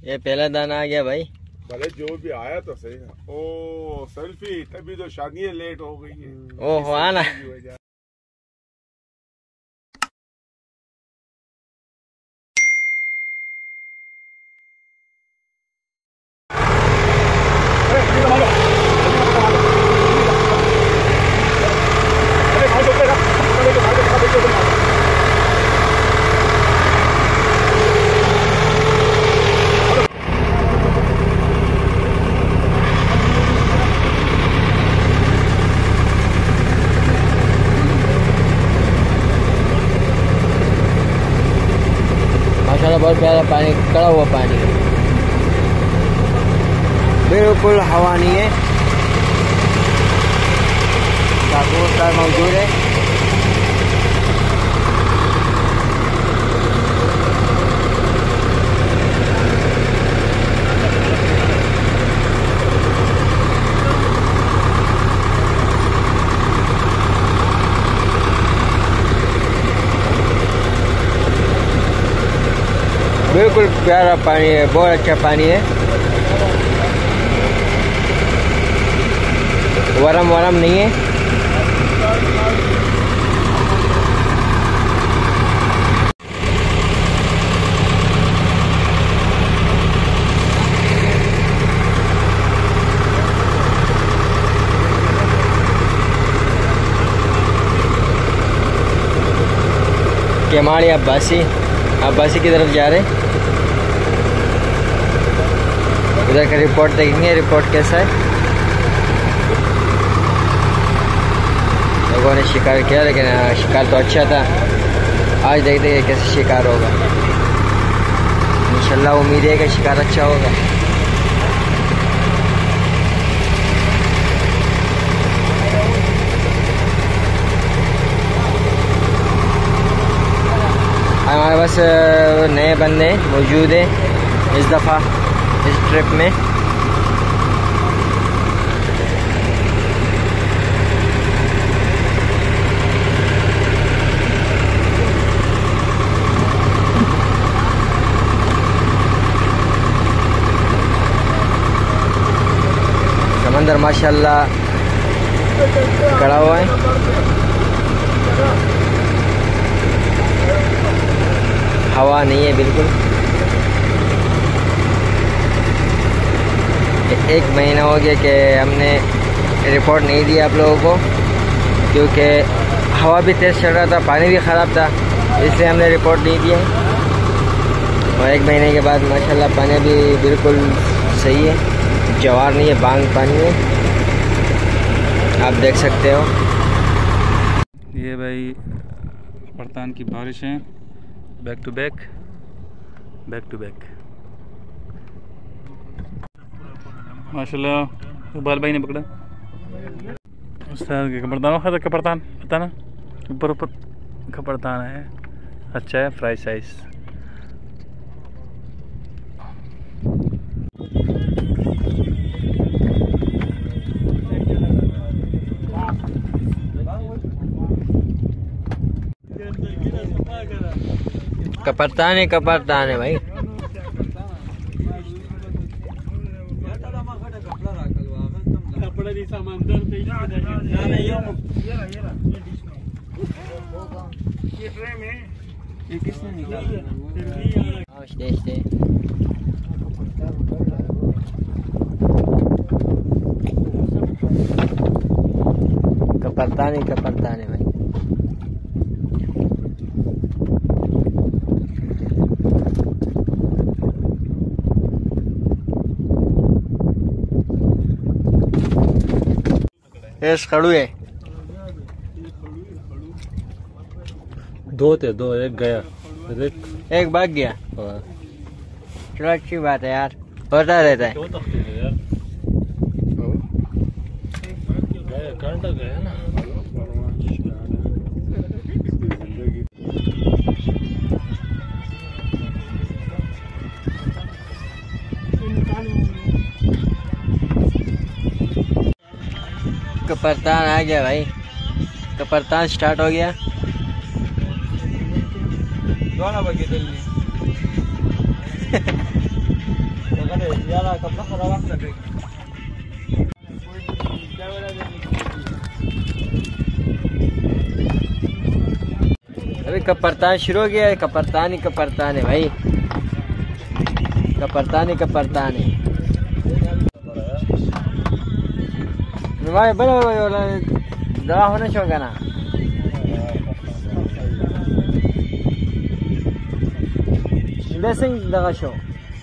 ये पहला दाना आ गया भाई। भले जो भी आया तो सही ना। ओ सेल्फी, तभी तो शादी लेट हो गई है। ओ हो आना। माशाल्लाह बहुत प्यारा पानी, कड़ा हुआ पानी है, बिल्कुल हवा नहीं है। काफूर मौजूद है। बिल्कुल प्यारा पानी है, बहुत अच्छा पानी है। वरम वरम नहीं है। केमाड़ी अब्बासी की तरफ जा रहे हैं। उधर का रिपोर्ट देखेंगे, रिपोर्ट कैसा है। लोगों ने शिकार किया, लेकिन शिकार तो अच्छा था। आज देखते हैं कैसे शिकार होगा। इंशाल्लाह उम्मीद है कि शिकार अच्छा होगा। हमारे पास नए बंदे मौजूद हैं इस दफ़ा इस ट्रिप में। समंदर माशाल्लाह खड़ा हुआ है। हवा नहीं है बिल्कुल। एक महीना हो गया कि हमने रिपोर्ट नहीं दी आप लोगों को, क्योंकि हवा भी तेज़ चल रहा था, पानी भी ख़राब था, इसलिए हमने रिपोर्ट नहीं दिया। और एक महीने के बाद माशाल्लाह पानी भी बिल्कुल सही है, जवार नहीं है, बांग पानी है, आप देख सकते हो। ये भाई बर्तान की बारिश है, बैक टू बैक। माशाल्लाह इकबाल भाई ने पकड़ा। उस्ताद के कपड़दान खाता, कपड़दान बताना, ऊपर कपड़दान है, अच्छा है, फ्राई साइज। कपरतान है भाई। कपरतान है भाई। खड़ू है, दो थे, दो, एक गया, एक भाग गया। चलो अच्छी बात है यार, होता रहता है। गया ना। कपरतान आ गया भाई, कपरतान स्टार्ट हो गया। अभी कपरतान शुरू हो गया है। कपरतान ही कपरतान है भाई, कपरतान ही कपरतान है भाई। बड़ा दवा होना चाहिए ना। सिंह दवा शो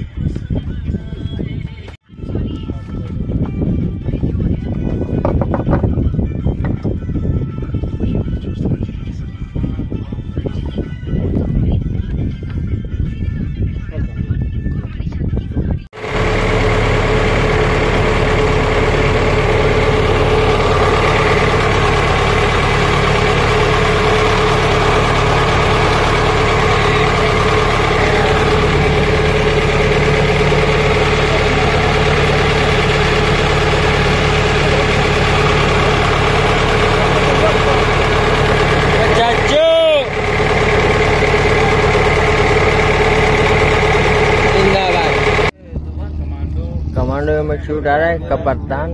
कमांडो में शूट आ रहा है कपरतान।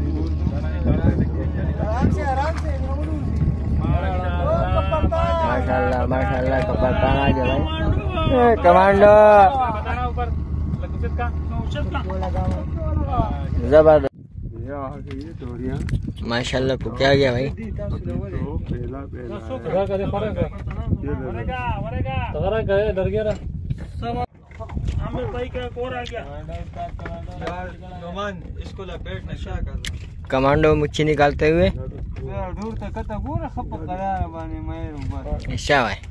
माशाल्लाह माशाल्लाह कपरतान आ गया भाई। कमांडो जबरदस्त माशाल्लाह को क्या गया भाई। डर गया इसको लपेट नशा कर कमांडो मुच्छी निकालते हुए हिस्सा है।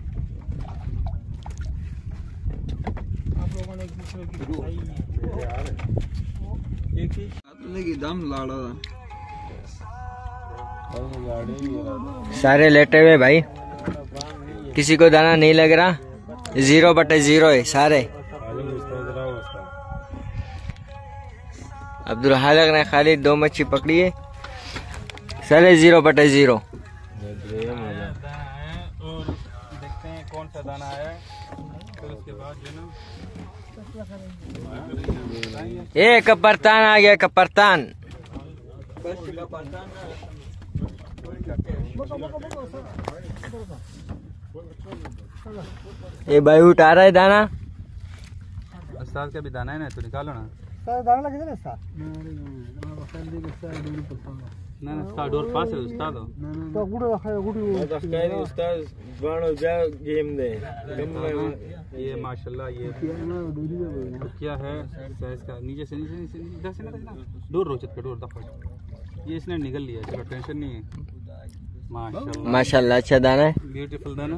दम लाड़ा सारे लेटे हुए भाई, किसी को दाना नहीं लग रहा। 0/0 है सारे। अब्दुल हालिक ने खाली 2 मच्छी पकड़ी है, सारे 0/0। देखते हैं कौन सा दाना आया, फिर उसके बाद जो ना ये कपरतान आ गया कपरतान। ये भाई उठा रहा है दाना। उस्ताद का भी दाना है ना, तो निकालो ना। दाना किधर है सर? ना उस्ताद डोर पास है उस्ताद। तो गुड़ रखा है, गुड़ उस्ताद बाणो जा गेम दे। ये माशाल्लाह ये क्या है साइज का। नीचे से इधर से ना डोर रोचत का डोर दफा ये इसने निकल लिया। चलो टेंशन नहीं है। माशाल्लाह माशाल्लाह अच्छा दाना है, ब्यूटीफुल दाना।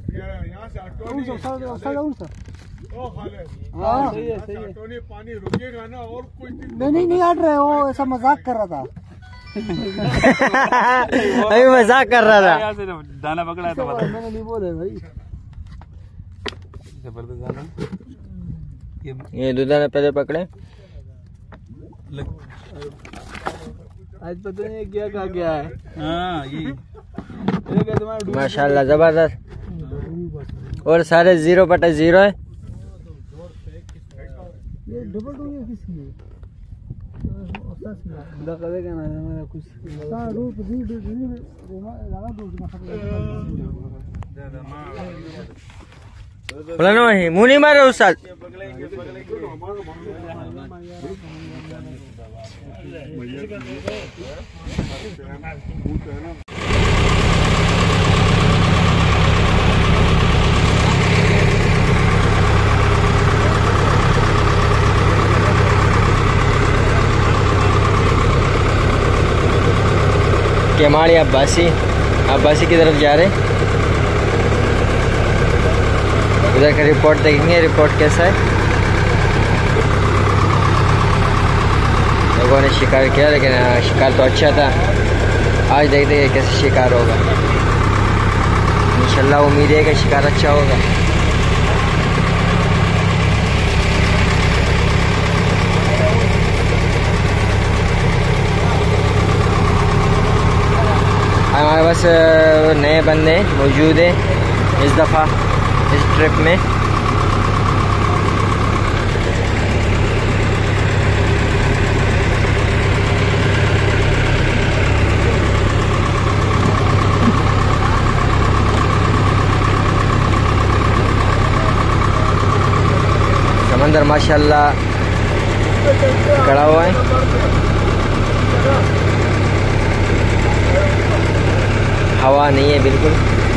पानी रुकेगा ना और कोई नहीं हट रहे हो, ऐसा मजाक कर रहा था। अभी मजाक कर रहा था। यहाँ से दाना पकड़ा है तो बता। मैंने नहीं बोले भाई। जबरदस्त दाना। ये 2 दाना पहले पकड़े। आज पता नहीं क्या कहा गया है। हाँ ये माशाल्लाह जबरदस्त। और सारे 0/0 है। ये डबल डोर है किसकी है? करेगा ना हमारा कुछ मुँह नहीं मारे उस्ताद। केमाड़ी अब्बासी की तरफ जा रहे। उधर का रिपोर्ट देखेंगे, रिपोर्ट कैसा है। लोगों ने शिकार किया, लेकिन शिकार तो अच्छा था। आज देखते हैं कैसे शिकार होगा। इंशाल्लाह उम्मीद है कि शिकार अच्छा होगा। हमारे पास नए बंदे मौजूद हैं इस दफ़ा इस ट्रिप में। समंदर माशाल्लाह खड़ा हुआ है। हवा नहीं है बिल्कुल।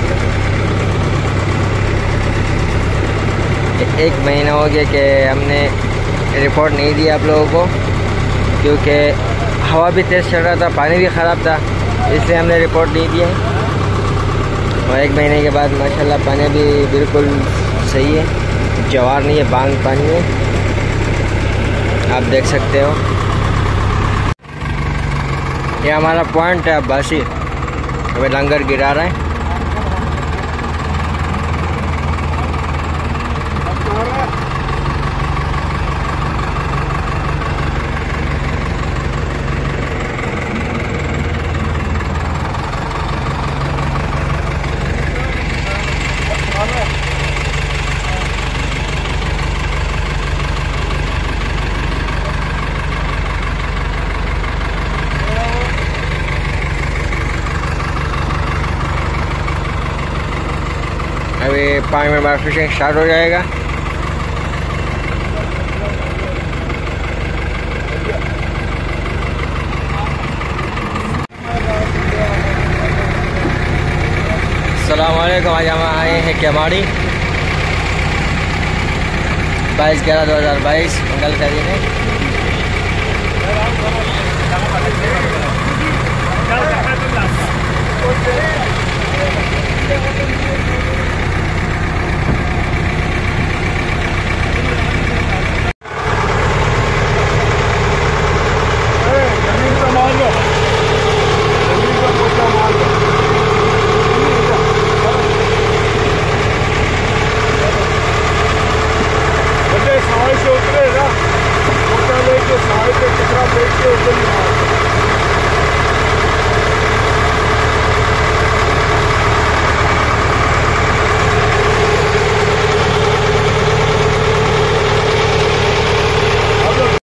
एक महीना हो गया कि हमने रिपोर्ट नहीं दी आप लोगों को, क्योंकि हवा भी तेज़ चल रहा था, पानी भी ख़राब था, इसलिए हमने रिपोर्ट नहीं दी है। और एक महीने के बाद माशाल्लाह पानी भी बिल्कुल सही है, जवार नहीं है, बांग पानी है, आप देख सकते हो। ये हमारा पॉइंट है अब्बासी, हमें लंगर गिरा रहा है। अभी 5 मिनट बाद फिशिंग स्टार्ट हो जाएगा। अस्सलाम वालेकुम। आज हम आए हैं केमाड़ी 22/11/2022 मंगल का दिन है।